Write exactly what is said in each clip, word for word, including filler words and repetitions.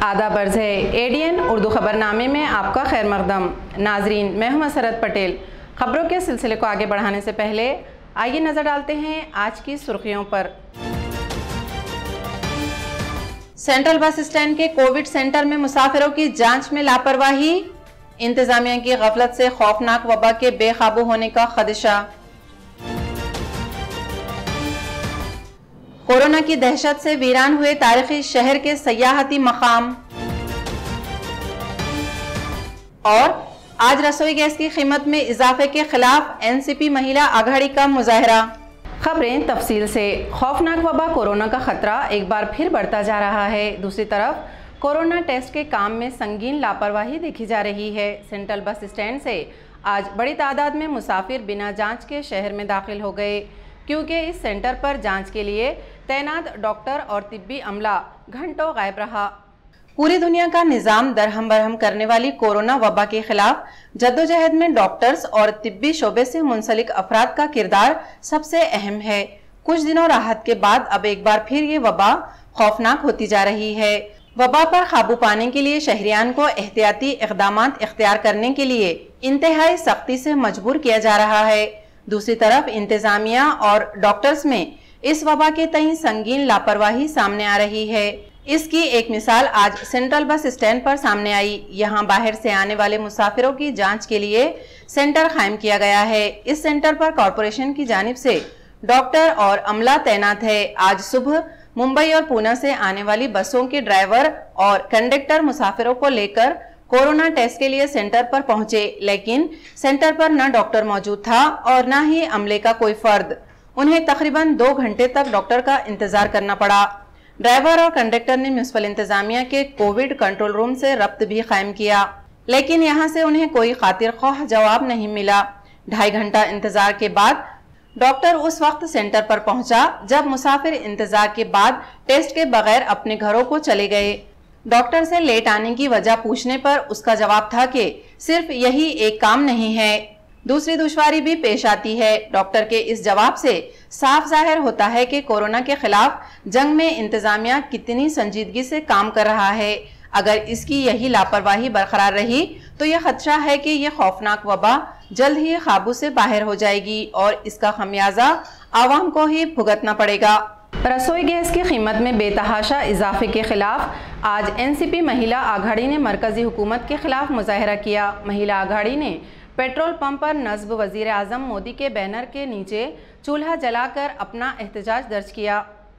आदाब अर्ज़ है एडीएन उर्दू खबरनामे में आपका खैर मकदम। नाजरीन, मैं हूं मसरत पटेल। खबरों के सिलसिले को आगे बढ़ाने से पहले आइए नज़र डालते हैं आज की सुर्खियों पर। सेंट्रल बस स्टैंड के कोविड सेंटर में मुसाफिरों की जांच में लापरवाही, इंतजामिया की गफलत से खौफनाक वबा के बेकाबू होने का खदशा। कोरोना की दहशत से वीरान हुए तारीखी शहर के सयाहती मकाम। और आज रसोई गैस की कीमत में इजाफे के खिलाफ एनसीपी महिला आघाड़ी का मुजाहरा। खबरें तफसील से। खौफनाक वबा कोरोना का खतरा एक बार फिर बढ़ता जा रहा है। दूसरी तरफ कोरोना टेस्ट के काम में संगीन लापरवाही देखी जा रही है। सेंट्रल बस स्टैंड से आज बड़ी तादाद में मुसाफिर बिना जांच के शहर में दाखिल हो गए, क्योंकि इस सेंटर पर जांच के लिए तैनात डॉक्टर और तिब्बी अमला घंटों गायब रहा। पूरी दुनिया का निज़ाम दरहम बरहम करने वाली कोरोना वबा के खिलाफ जद्दोजहद में डॉक्टर्स और तिब्बी शोबे से मुंसलिक अफराद का किरदार सबसे अहम है। कुछ दिनों राहत के बाद अब एक बार फिर ये वबा खौफनाक होती जा रही है। वबा पर काबू पाने के लिए शहरियान को एहतियाती इक़दामात इख्तियार करने के लिए इंतहाई सख्ती से मजबूर किया जा रहा है। दूसरी तरफ इंतजामिया और डॉक्टर्स में इस वबा के तई संगीन लापरवाही सामने आ रही है। इसकी एक मिसाल आज सेंट्रल बस स्टैंड पर सामने आई। यहाँ बाहर से आने वाले मुसाफिरों की जांच के लिए सेंटर कायम किया गया है। इस सेंटर पर कॉरपोरेशन की जानिब से डॉक्टर और अमला तैनात है। आज सुबह मुंबई और पूना से आने वाली बसों के ड्राइवर और कंडक्टर मुसाफिरों को लेकर कोरोना टेस्ट के लिए सेंटर पर पहुंचे, लेकिन सेंटर पर न डॉक्टर मौजूद था और न ही अमले का कोई फर्द। उन्हें तकरीबन दो घंटे तक डॉक्टर का इंतजार करना पड़ा। ड्राइवर और कंडक्टर ने म्युनिसिपल इंतजामिया के कोविड कंट्रोल रूम से रब्त भी कायम किया, लेकिन यहां से उन्हें कोई खातिर ख्वाह जवाब नहीं मिला। ढाई घंटा इंतजार के बाद डॉक्टर उस वक्त सेंटर पर पहुंचा जब मुसाफिर इंतजार के बाद टेस्ट के बगैर अपने घरों को चले गए। डॉक्टर से लेट आने की वजह पूछने पर उसका जवाब था कि सिर्फ यही एक काम नहीं है, दूसरी दुश्वारी भी पेश आती है। डॉक्टर के इस जवाब से साफ जाहिर होता है कि कोरोना के खिलाफ जंग में इंतजामिया कितनी संजीदगी से काम कर रहा है। अगर इसकी यही लापरवाही बरकरार रही तो यह खदशा है कि यह खौफनाक वबा जल्द ही काबू से बाहर हो जाएगी और इसका खमियाजा आवाम को ही भुगतना पड़ेगा। रसोई गैस की कीमत में बेतहाशा इजाफे के खिलाफ आज एनसीपी महिला आघाड़ी ने मरकजी हुकूमत के खिलाफ मुजाहरा किया। महिला आघाड़ी ने पेट्रोल पंप पर नस्ब वजीर आजम मोदी के बैनर के नीचे चूल्हा जलाकर अपना एहतजाज दर्ज किया।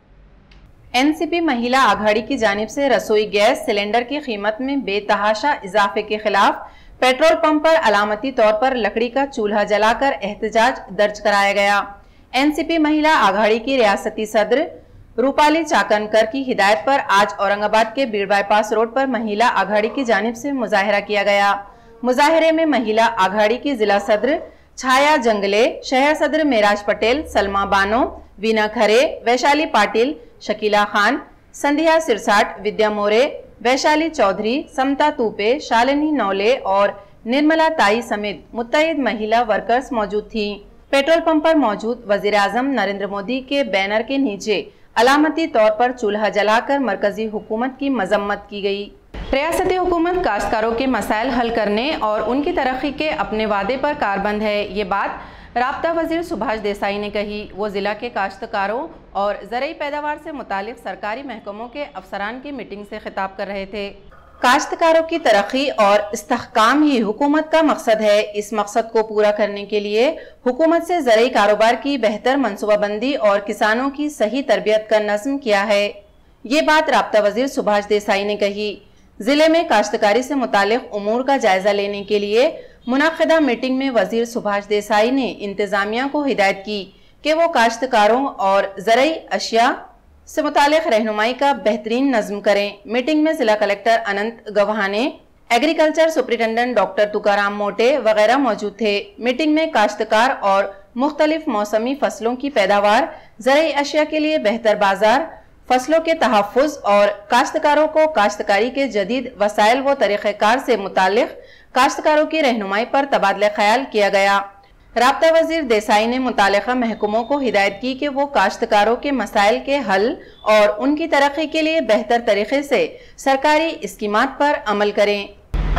एनसीपी महिला आघाड़ी की जानिब से रसोई गैस सिलेंडर की कीमत में बेतहाशा इजाफे के खिलाफ पेट्रोल पंप पर अलामती तौर पर लकड़ी का चूल्हा जलाकर एहतजाज दर्ज कराया गया। एनसीपी महिला आघाड़ी की रियासती सदर रूपाली चाकनकर की हिदायत पर आज औरंगाबाद के बीड़ बाईपास रोड पर महिला आघाड़ी की जानिब से मुजाहरा किया गया। मुजाहरे में महिला आघाड़ी की जिला सदर छाया जंगले, शहर सदर मेराज पटेल, सलमा बानो, वीना खरे, वैशाली पाटिल, शकीला खान, संध्या सिरसाट, विद्या मोरे, वैशाली चौधरी, समता तूपे, शालिनी नौले और निर्मला ताई समेत मुत्तहिद महिला वर्कर्स मौजूद थी। पेट्रोल पंप पर मौजूद वजीर आजम नरेंद्र मोदी के बैनर के नीचे अलामती तौर पर चूल्हा जलाकर मरकजी हुकूमत की मजम्मत की गई। रियासती हुकूमत काश्तकारों के मसाइल हल करने और उनकी तरक्की के अपने वादे पर कारबंद है। ये बात राब्ता वजीर सुभाष देसाई ने कही। वो जिला के काश्तकारों और ज़रई पैदावार से मुतालिक सरकारी महकमों के अफसरान की मीटिंग से खिताब कर रहे थे। काश्तकारों की तरक्की और इस्तेहकाम ही हुकूमत का मकसद है। इस मकसद को पूरा करने के लिए हुकूमत से ज़रई कारोबार की बेहतर मनसूबाबंदी और किसानों की सही तरबियत का नज़्म किया है। ये बात राब्ता वजीर सुभाष देसाई ने कही। जिले में काश्तकारी से मुतालिक उमूर का जायजा लेने के लिए मुनक़िदा मीटिंग में वजीर सुभाष देसाई ने इंतजामिया को हिदायत की कि वो काश्तकारों और ज़रई अशिया से मुतालिक रहनुमाई का बेहतरीन नज़्म करें। मीटिंग में जिला collector Anant Gawhane, agriculture superintendent doctor Tukaram Mote वगैरह मौजूद थे। मीटिंग में काश्तकार और मुख्तलिफ मौसमी फसलों की पैदावार, ज़रई अशिया के लिए बेहतर बाजार, फसलों के तहफ़्फ़ुज़ और काश्तकारों को काश्तकारी के जदीद वसाइल व तरीक़ेकार से मुतालिक काश्तकारों की रहनुमाई पर तबादला ख्याल किया गया। राब्ता वजीर देसाई ने मुतालिका महकमों को हिदायत की कि वो काश्तकारों के मसाइल के हल और उनकी तरक्की के लिए बेहतर तरीके से सरकारी स्कीमात पर अमल करें।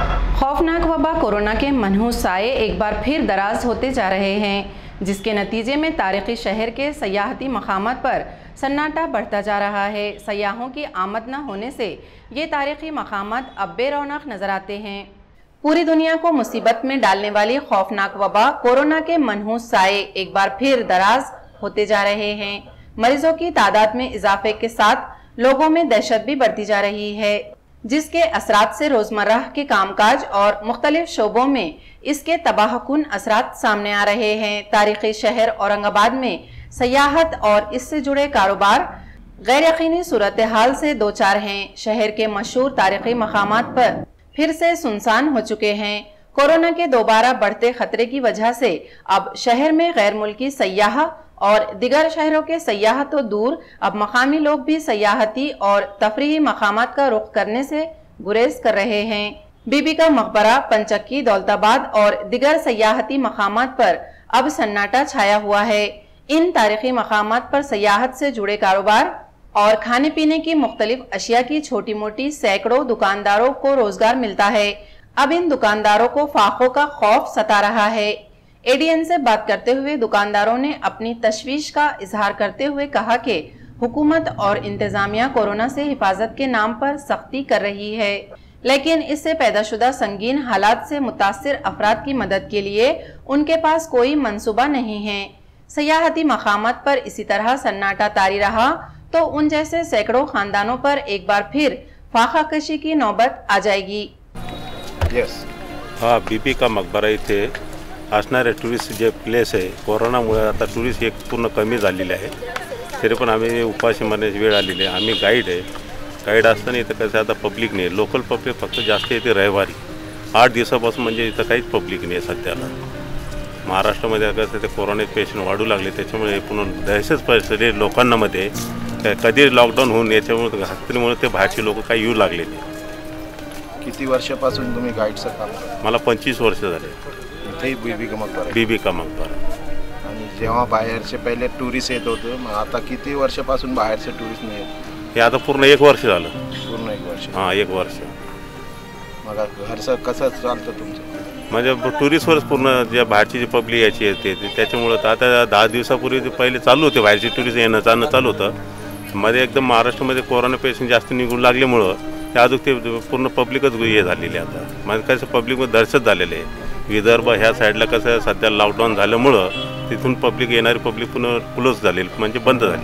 खौफनाक वबा कोरोना के मनहूस साए एक बार फिर दराज होते जा रहे हैं, जिसके नतीजे में तारीखी शहर के सयाहती मकामात पर सन्नाटा बढ़ता जा रहा है। सयाहों की आमद न होने से ये तारीखी मकामात अब बेरौनक नजर आते हैं। पूरी दुनिया को मुसीबत में डालने वाली खौफनाक वबा कोरोना के मनहूस साए एक बार फिर दराज होते जा रहे हैं। मरीजों की तादाद में इजाफे के साथ लोगों में दहशत भी बढ़ती जा रही है, जिसके असरात से रोजमर्रा के कामकाज और मुख्तलिफ शोबों में इसके तबाहकुन असरात सामने आ रहे हैं। तारीखी शहर औरंगाबाद में सयाहत और इससे जुड़े कारोबार गैर यकीनी सूरत हाल से दो चार हैं। शहर के मशहूर तारीखी मकामात पर फिर से सुनसान हो चुके हैं। कोरोना के दोबारा बढ़ते खतरे की वजह से अब शहर में गैर मुल्की सयाह और दिगर शहरों के सयाह तो दूर, अब मकामी लोग भी सयाहती और तफरीही मकामात का रुख करने से गुरेज कर रहे हैं। बीबी का मकबरा, पंचक्की, दौलताबाद और दिगर सयाहती मकामात पर अब सन्नाटा छाया हुआ है। इन तारीखी मकामात पर सयाहत से जुड़े कारोबार और खाने पीने की मुख्तलिफ अशिया की छोटी मोटी सैकड़ों दुकानदारों को रोजगार मिलता है। अब इन दुकानदारों को फाकों का खौफ सता रहा है। एडीएन से बात करते हुए दुकानदारों ने अपनी तशवीश का इजहार करते हुए कहा कि हुकूमत और इंतजामिया कोरोना से हिफाजत के नाम पर सख्ती कर रही है, लेकिन इससे पैदाशुदा संगीन हालात से मुतासिर अफराद की मदद के लिए उनके पास कोई मंसूबा नहीं है। सयाहती मकामात पर इसी तरह सन्नाटा तारी रहा तो उन जैसे सैकड़ों खानदानों पर एक बार फिर फाका कशी की नौबत आ जाएगी। yes. हाँ, बीबी का मकबरा इथे असणारे टुरिस्ट जे प्लेस आहे, कोरोनामुळे आता टुरिस्ट एक पूर्ण कमी झालेले आहे, तरी पण आम्ही उपाशी मरण्याची वेळ आलेली आहे। आम्ही गाईड आहे, गाईड असताना इथं कसं आता पब्लिक नाही, लोकल पब्लिक फक्त जास्त येते रविवारी। आठ दिवसापासून म्हणजे इथं काहीच पब्लिक नाही सध्याला। महाराष्ट्रामध्ये कसं ते कोरोनाचे पेशंट वाढू लागले, त्याच्यामुळे पूर्ण दहशत पसरली लोकांमध्ये। कधी लॉकडाऊन होऊन याच्यामुळे हत्तीमुळे ते बाहेरचे लोक काही येऊ लागले नाही। किती वर्षापासून तुम्ही गाईडचं काम करता? मला पंचवीस वर्ष झाले इथे बीबी का मकबरा बीबी का मकबरा। आणि जेव्हा बाहेरचे पहिले टुरिस्ट येत होते, मग आता किती वर्षापासून बाहेरचे टुरिस्ट नाही येत? हे आता पूर्ण एक वर्ष झालं। पूर्ण एक वर्ष? हां, एक वर्ष। मग घरचं कसं चालतं तुमचं? म्हणजे टुरिस्टवरच पूर्ण जे बाहेरची जी पब्लिक याची येते त्याच्यामुळं आता दहा दिवसापूर्वी ते पहिले चालू होते, बाहेरचे टुरिस्ट येणं जाणं चालू होतं। मध्ये एकदम महाराष्ट्रामध्ये कोरोना पेशंट जास्त निघून लागल्यामुळं ते अजून ते पूर्ण पब्लिकच हे झालेली आहे। आता म्हणजे कसं पब्लिकमध्ये दहशत झालेले आहे। विदर्भ ह्या साईडला कसं सध्या लॉकडाऊन झाल्यामुळं तिथून पब्लिक येणारी पब्लिक पुन्हा क्लोज झालेली, म्हणजे बंद झाली।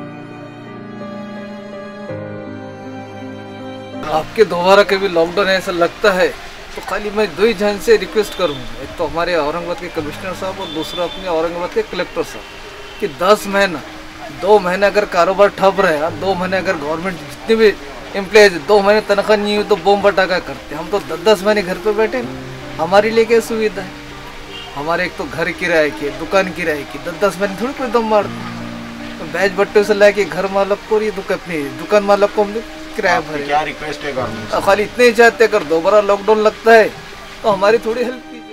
आपके दोबारा कभी लॉकडाउन ऐसा लगता है तो खाली मैं दो ही जन से रिक्वेस्ट करूँगा, एक तो हमारे औरंगाबाद के कमिश्नर साहब और दूसरा अपने औरंगाबाद के कलेक्टर साहब, कि दस महीना दो महीने अगर कारोबार ठप रहे, दो महीने अगर गवर्नमेंट जितने भी एम्प्लॉयज दो महीने तनख्वाह नहीं हुई तो बम पटाखा करते। हम तो दस दस महीने घर पे बैठे, हमारे लिए क्या सुविधा है? हमारे एक तो घर किराए की, दुकान किराए की, दस दस महीने थोड़ी कोई दम मारते। तो बैच बट्टे से लाके घर मालक को, ये दुकान अपनी दुकान मालक को हम लोग किराया भरे। क्या रिक्वेस्ट है गवर्नमेंट? खाली इतने ही चाहते, अगर दोबारा लॉकडाउन लगता है तो हमारी थोड़ी हेल्प कीजिए।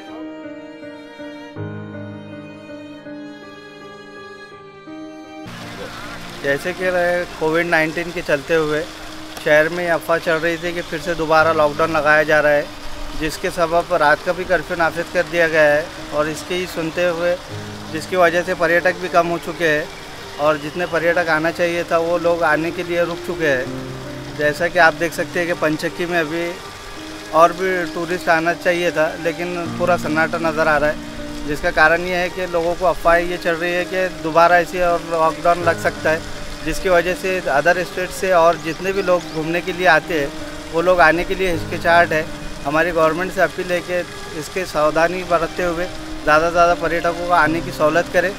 जैसे कि कोविड नाइन्टीन के चलते हुए शहर में अफवाह चल रही थी कि फिर से दोबारा लॉकडाउन लगाया जा रहा है, जिसके सबब रात का भी कर्फ्यू नाफिज कर दिया गया है। और इसके ही सुनते हुए जिसकी वजह से पर्यटक भी कम हो चुके हैं और जितने पर्यटक आना चाहिए था वो लोग आने के लिए रुक चुके हैं। जैसा कि आप देख सकते हैं कि पंचक्की में अभी और भी टूरिस्ट आना चाहिए था, लेकिन पूरा सन्नाटा नज़र आ रहा है, जिसका कारण ये है कि लोगों को अफवाह ये चल रही है कि दोबारा ऐसी और लॉकडाउन लग सकता है, जिसकी वजह से अदर स्टेट से और जितने भी लोग घूमने के लिए आते हैं वो लोग आने के लिए हिचकिचाहट है। हमारी गवर्नमेंट से अपील है कि इसके सावधानी बरतते हुए ज़्यादा से ज़्यादा पर्यटकों को आने की सहूलत करें।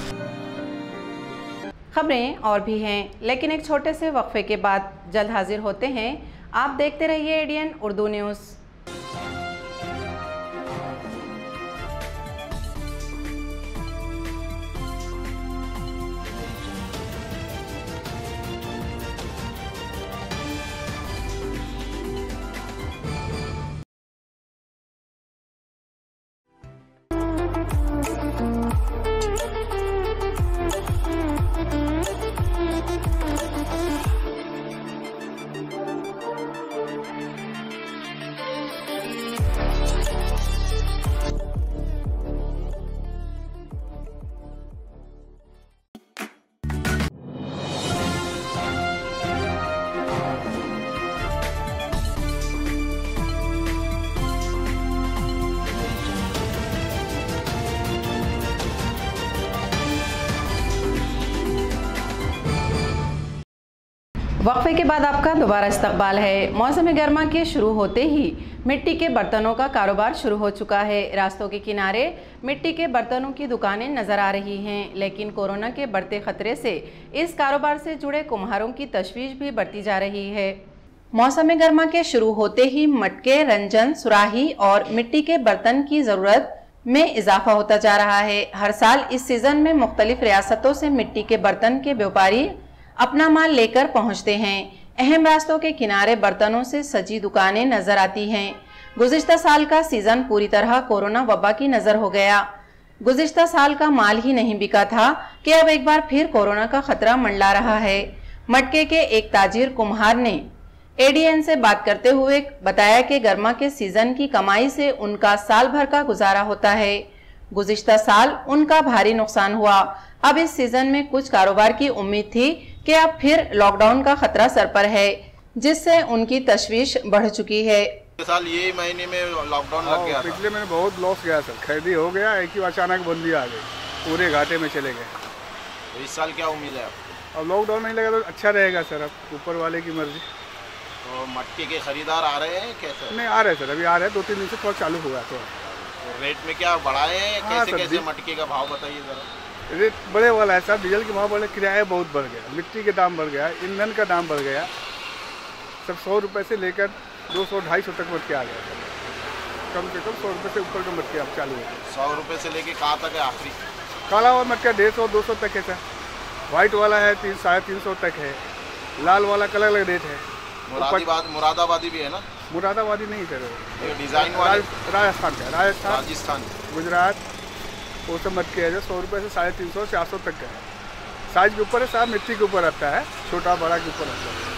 खबरें और भी हैं, लेकिन एक छोटे से वक्फे के बाद जल्द हाजिर होते हैं। आप देखते रहिए एडीएन उर्दू न्यूज़। वक्फे के बाद आपका दोबारा इस्तकबाल है। मौसम गर्मा के शुरू होते ही मिट्टी के बर्तनों का कारोबार शुरू हो चुका है। रास्तों के किनारे मिट्टी के बर्तनों की दुकानें नजर आ रही हैं, लेकिन कोरोना के बढ़ते खतरे से इस कारोबार से जुड़े कुम्हारों की तशवीश भी बढ़ती जा रही है। मौसम गर्मा के शुरू होते ही मटके, रंजन, सुराही और मिट्टी के बर्तन की ज़रूरत में इजाफा होता जा रहा है। हर साल इस सीज़न में मुख्तलिफ रियासतों से मिट्टी के बर्तन के व्यापारी अपना माल लेकर पहुंचते हैं। अहम रास्तों के किनारे बर्तनों से सजी दुकानें नजर आती हैं। गुज़िश्ता साल का सीज़न पूरी तरह कोरोना वबा की नज़र हो गया। गुज़िश्ता साल का माल ही नहीं बिका था कि अब एक बार फिर कोरोना का खतरा मंडरा रहा है। मटके के एक ताजिर कुम्हार ने ए डी एन से बात करते हुए बताया कि गर्मा के सीज़न की कमाई से उनका साल भर का गुजारा होता है। गुज़िश्ता साल उनका भारी नुकसान हुआ। अब इस सीज़न में कुछ कारोबार की उम्मीद थी कि अब फिर लॉकडाउन का खतरा सर पर है, जिससे उनकी तशवीश बढ़ चुकी है। साल ये महीने में लॉकडाउन लग गया था। पिछले महीने बहुत लॉस गया सर, खरीदी हो गया, एक ही अचानक बंदी आ गई, पूरे घाटे में चले गए। तो इस साल क्या उम्मीद है आपको? अब लॉकडाउन नहीं लगा तो अच्छा रहेगा सर, अब ऊपर वाले की मर्जी। तो मटके के खरीदार आ रहे हैं कैसे? नहीं आ रहे सर, अभी आ रहे हैं, दो तीन दिन से थोड़ा चालू हुआ तो। तो रेट में क्या बढ़ाए हैं? हाँ, कैसे कैसे मटके का भाव बताइए जरा। रेट बढ़े वाला है सर, डीजल के भाव बढ़े, किराया बहुत बढ़ गया, मिट्टी के दाम बढ़ गया, ईंधन का दाम बढ़ गया। सब सौ रुपये से लेकर दो सौ ढाई सौ तक मटके आ गया सर। कम से कम सौ रुपये से ऊपर का मटके अब चालू है। सौ रुपये से लेके कहाँ तक है आखिरी? काला वाला मटका डेढ़ सौ दो सौ तक है सर, वाइट वाला है तीन साढ़े तीन सौ तक है, लाल वाला का अलग अलग रेट है। मुरादाबाद मुरादाबादी भी है ना? मुरादाबादी नहीं सर, डिजाइन वाले राजस्थान का, राजस्थान राजस्थान गुजरात वो सब मटके है जो सौ रुपये से साढ़े तीन सौ चार सौ तक का है। साइज के ऊपर है साहब, मिट्टी के ऊपर रहता है, छोटा बड़ा के ऊपर रहता है।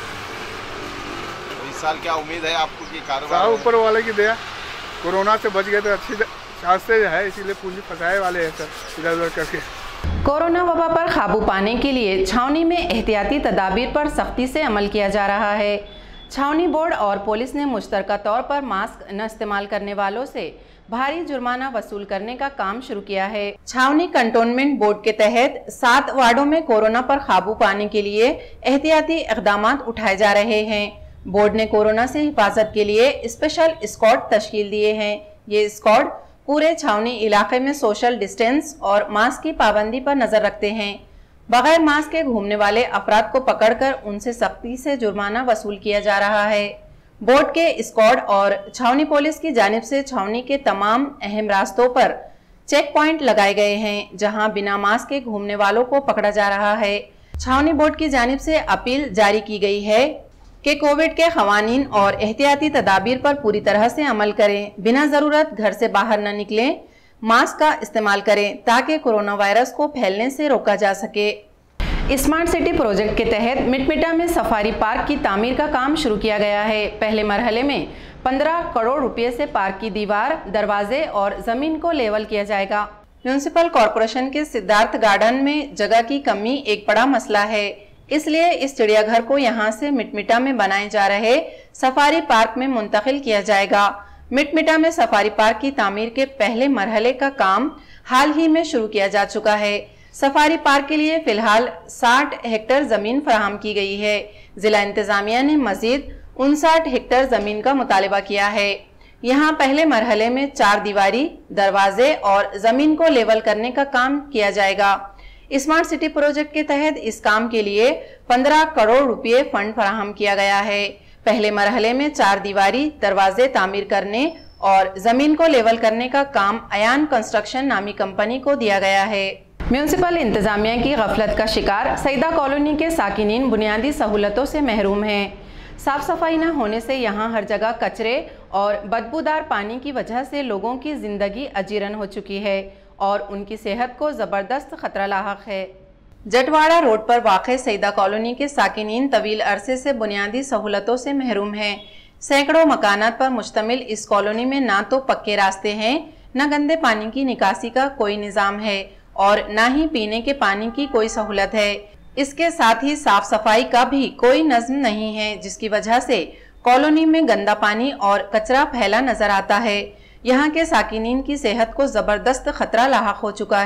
तो इस साल क्या उम्मीद है आपको कि कारोबार? साहब ऊपर वाले की दया, कोरोना से बच गए तो अच्छी चांसेज है, इसीलिए पूंजी फंसाए वाले हैं सर इधर उधर करके। कोरोना वबा पर काबू पाने के लिए छावनी में एहतियाती तदाबीर पर सख्ती से अमल किया जा रहा है। छावनी बोर्ड और पुलिस ने मुश्तरका तौर पर मास्क न इस्तेमाल करने वालों से भारी जुर्माना वसूल करने का काम शुरू किया है। छावनी कंटोनमेंट बोर्ड के तहत सात वार्डों में कोरोना पर काबू पाने के लिए एहतियाती इक़दाम उठाए जा रहे हैं। बोर्ड ने कोरोना से हिफाजत के लिए स्पेशल स्क्वाड तश्कील दिए हैं। ये स्क्वाड पूरे छावनी इलाके में सोशल डिस्टेंस और मास्क की पाबंदी पर नजर रखते हैं। बगैर मास्क के घूमने वाले अफराद को पकड़कर उनसे सख्ती से जुर्माना वसूल किया जा रहा है। बोर्ड के स्क्वाड और छावनी पुलिस की जानिब से छावनी के तमाम अहम रास्तों पर चेक पॉइंट लगाए गए हैं, जहां बिना मास्क के घूमने वालों को पकड़ा जा रहा है। छावनी बोर्ड की जानिब से अपील जारी की गई है कि कोविड के क़वानीन और एहतियाती तदाबीर पर पूरी तरह से अमल करें, बिना ज़रूरत घर से बाहर न निकलें, मास्क का इस्तेमाल करें ताकि कोरोना वायरस को फैलने से रोका जा सके। स्मार्ट सिटी प्रोजेक्ट के तहत मिटमिटा में सफारी पार्क की तामीर का काम शुरू किया गया है। पहले मरहले में पंद्रह करोड़ रुपए से पार्क की दीवार, दरवाजे और ज़मीन को लेवल किया जाएगा। म्यूनिसिपल कॉरपोरेशन के सिद्धार्थ गार्डन में जगह की कमी एक बड़ा मसला है, इसलिए इस चिड़ियाघर को यहां से मिटमिटा में बनाए जा रहे सफारी पार्क में मुंतकिल किया जाएगा। मिटमिटा में सफारी पार्क की तामीर के पहले मरहले का काम हाल ही में शुरू किया जा चुका है। सफारी पार्क के लिए फिलहाल साठ हेक्टेयर जमीन फराहम की गई है। जिला इंतजामिया ने मजीद उनसठ हेक्टेयर जमीन का मुतालबा किया है। यहाँ पहले मरहले में चार दीवारी, दरवाजे और जमीन को लेवल करने का काम किया जाएगा। स्मार्ट सिटी प्रोजेक्ट के तहत इस काम के लिए पंद्रह करोड़ रुपए फंड फराहम किया गया है। पहले मरहले में चार दीवारी, दरवाजे तामीर करने और जमीन को लेवल करने का काम अयान कंस्ट्रक्शन नामी कंपनी को दिया गया है। म्यूनिसिपल इंतजामिया की गफलत का शिकार सईदा कॉलोनी के साकिनीन बुनियादी सहूलतों से महरूम हैं। साफ सफाई न होने से यहाँ हर जगह कचरे और बदबूदार पानी की वजह से लोगों की जिंदगी अजीरन हो चुकी है और उनकी सेहत को जबरदस्त खतरा लाहक है। जटवाड़ा रोड पर वाक़े सईदा कॉलोनी के साकिनीन तवील अरसे से बुनियादी सहूलतों से महरूम हैं। सैकड़ों मकानात पर मुश्तमिल इस कॉलोनी में ना तो पक्के रास्ते हैं, न गंदे पानी की निकासी का कोई निज़ाम है और न ही पीने के पानी की कोई सहूलत है। इसके साथ ही साफ सफाई का भी कोई नज़्म नहीं है, जिसकी वजह से कॉलोनी में गंदा पानी और कचरा फैला नजर आता है। यहाँ के साकिनीन की सेहत को जबरदस्त खतरा लाहक हो चुका है।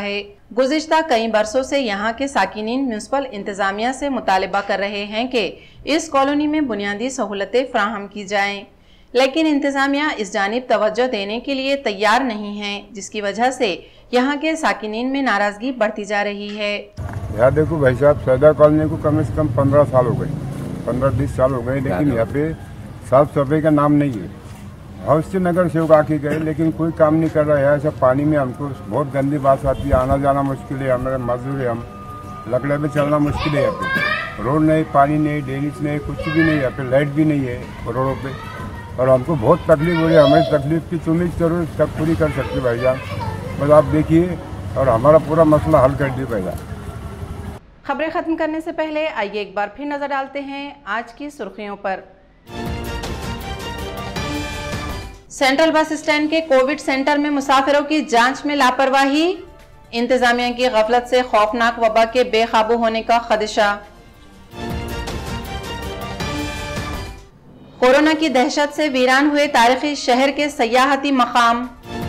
गुज़िश्ता कई बरसों से यहाँ के साकिनीन म्यूनसिपल इंतज़ामिया से मुतालबा कर रहे हैं कि इस कॉलोनी में बुनियादी सहूलतें फ्राहम की जाएं, लेकिन इंतज़ामिया इस जानिब तवज्जो देने के लिए तैयार नहीं है, जिसकी वजह से यहाँ के साकिनीन में नाराज़गी बढ़ती जा रही है। यार देखो भाई साहब, सैदा कॉलोनी को कम से कम पंद्रह साल हो गए, पंद्रह बीस साल हो गए, लेकिन यहाँ पे साफ सफाई का नाम नहीं है। हाउस से नगर सेवक आके गए, लेकिन कोई काम नहीं कर रहा है। सब पानी में हमको बहुत गंदी बात आती है, आना जाना मुश्किल है, हमारे मजदूर है, हम लकड़े पे चलना मुश्किल है। यहाँ पे रोड नहीं, पानी नहीं, ड्रेनेज नहीं, कुछ भी नहीं, यहाँ पे लाइट भी नहीं है रोडों पे, और हमको बहुत तकलीफ हो रही है। हमारी तकलीफ की तुम जरूर तक पूरी कर सकते भाईजान, बस आप देखिए और हमारा पूरा मसला हल कर दिए पहला। खबरें खत्म करने से पहले आइए एक बार फिर नजर डालते हैं आज की सुर्खियों पर। सेंट्रल बस स्टैंड के कोविड सेंटर में मुसाफिरों की जांच में लापरवाही, इंतजामिया की गफलत से खौफनाक वबा के बेकाबू होने का खदशा। कोरोना की दहशत से वीरान हुए तारीखी शहर के सयाहती मकाम।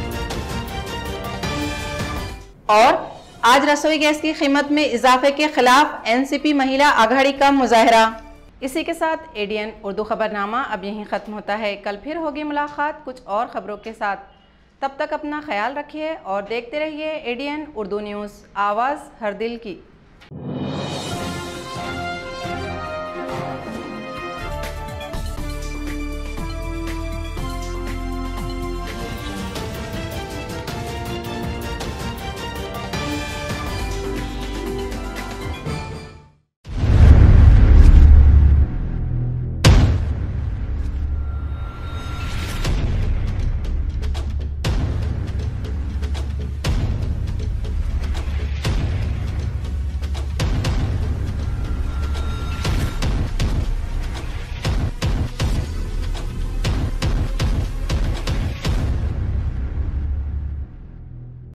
और आज रसोई गैस की कीमत में इजाफे के खिलाफ एनसीपी महिला आघाड़ी का मुजाहरा। इसी के साथ एडीएन उर्दू खबरनामा अब यहीं ख़त्म होता है। कल फिर होगी मुलाकात कुछ और ख़बरों के साथ। तब तक अपना ख्याल रखिए और देखते रहिए एडीएन उर्दू न्यूज़, आवाज़ हर दिल की।